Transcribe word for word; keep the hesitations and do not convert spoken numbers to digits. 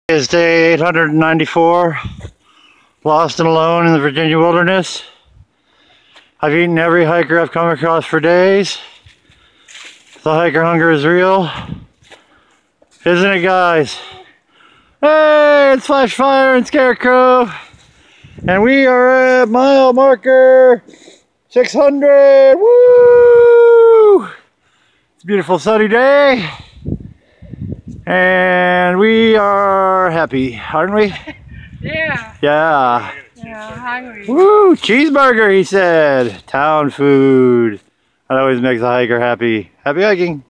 Is day eight hundred ninety-four, lost and alone in the Virginia wilderness. I've eaten every hiker I've come across for days. The hiker hunger is real, isn't it, guys? Hey, it's Flash Fire and Scarecrow, and we are at mile marker six hundred. Woo! It's a beautiful sunny day. And we are happy, aren't we? Yeah. Yeah. Yeah, hungry. Woo! Cheeseburger, he said. Town food. That always makes a hiker happy. Happy hiking.